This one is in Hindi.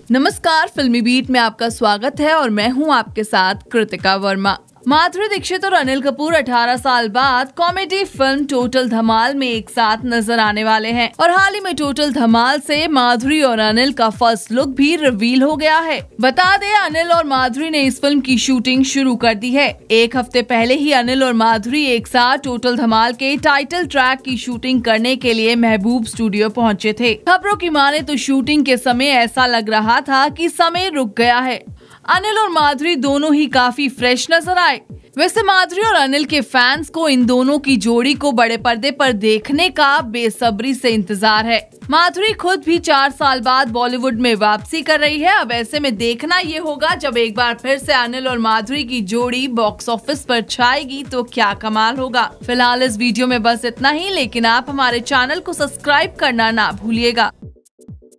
नमस्कार, फिल्मी बीट में आपका स्वागत है और मैं हूं आपके साथ कृतिका वर्मा। माधुरी दीक्षित और अनिल कपूर 18 साल बाद कॉमेडी फिल्म टोटल धमाल में एक साथ नजर आने वाले हैं और हाल ही में टोटल धमाल से माधुरी और अनिल का फर्स्ट लुक भी रिवील हो गया है। बता दें, अनिल और माधुरी ने इस फिल्म की शूटिंग शुरू कर दी है। एक हफ्ते पहले ही अनिल और माधुरी एक साथ टोटल धमाल के टाइटल ट्रैक की शूटिंग करने के लिए महबूब स्टूडियो पहुंचे थे। खबरों की माने तो शूटिंग के समय ऐसा लग रहा था कि समय रुक गया है। अनिल और माधुरी दोनों ही काफी फ्रेश नजर आए। वैसे माधुरी और अनिल के फैंस को इन दोनों की जोड़ी को बड़े पर्दे पर देखने का बेसब्री से इंतजार है। माधुरी खुद भी 4 साल बाद बॉलीवुड में वापसी कर रही है। अब ऐसे में देखना ये होगा जब एक बार फिर से अनिल और माधुरी की जोड़ी बॉक्स ऑफिस पर छाएगी तो क्या कमाल होगा। फिलहाल इस वीडियो में बस इतना ही, लेकिन आप हमारे चैनल को सब्सक्राइब करना ना भूलिएगा।